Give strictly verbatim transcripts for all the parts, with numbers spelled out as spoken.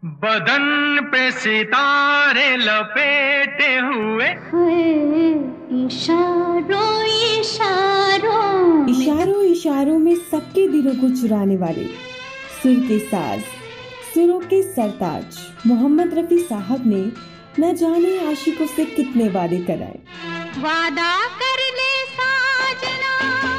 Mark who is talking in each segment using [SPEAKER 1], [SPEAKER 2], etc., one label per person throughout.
[SPEAKER 1] बदन पे सितारे लपेटे हुए,
[SPEAKER 2] इशारों इशारों
[SPEAKER 3] इशारों इशारों में सबके दिलों को चुराने वाले सुर के साज, सुरों के सरताज मोहम्मद रफी साहब ने न जाने आशिकों से कितने वादे कराए।
[SPEAKER 2] वादा कर ले साजना,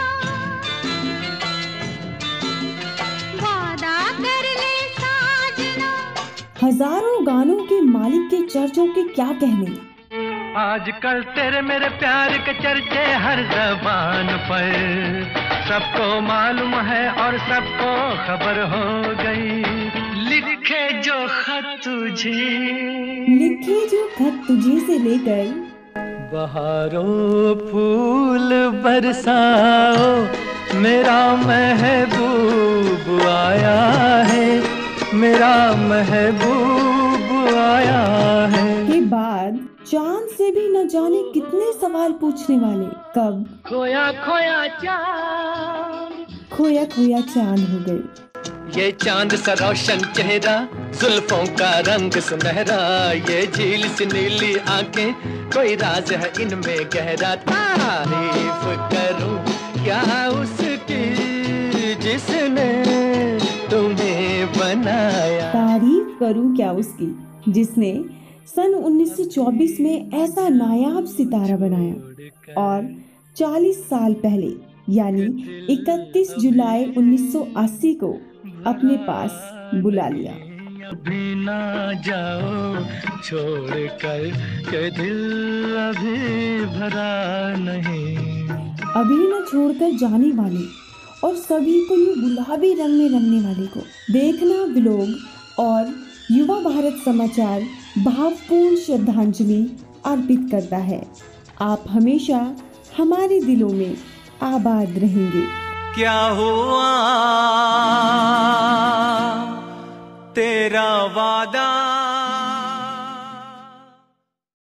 [SPEAKER 2] वादा कर ले साजना।
[SPEAKER 3] हजारों गानों के मालिक के चर्चों के क्या कहने।
[SPEAKER 1] आजकल तेरे मेरे प्यार के चर्चे हर जबान पर, सबको मालूम है और सबको खबर हो गई। लिखे जो खत तुझे,
[SPEAKER 3] लिखे जो खत तुझे से लेकर
[SPEAKER 1] बहारों फूल बरसाओ, मेरा महबूब आया है, मेरा महबूब आया है।
[SPEAKER 3] के बाद चांद से भी न जाने कितने सवाल पूछने वाले। कब
[SPEAKER 1] खोया खोया चांद,
[SPEAKER 3] खोया खोया चांद हो गए।
[SPEAKER 1] ये चांद सा रोशन चेहरा, जुल्फों का रंग सुनहरा, ये झील सी नीली आंखें, कोई राज है इनमें गहरा। तारीफ करूं क्या उसकी जिसने तुम्हें बनाया,
[SPEAKER 3] तारीफ करूं क्या उसकी जिसने सन उन्नीस सौ चौबीस में ऐसा नायाब सितारा बनाया और चालीस साल पहले यानी इकतीस जुलाई उन्नीस सौ अस्सी को अपने पास बुला लिया।
[SPEAKER 1] अभी ना जाओ छोड़ कर के दिल अभी भरा नहीं,
[SPEAKER 3] अभी न छोड़कर जाने वाले और सभी को यूं गुलाबी रंग में रंगने वाले को देखना व्लॉग और युवा भारत समाचार भावपूर्ण श्रद्धांजलि अर्पित करता है। आप हमेशा हमारे दिलों में आबाद रहेंगे।
[SPEAKER 4] क्या हुआ तेरा वादा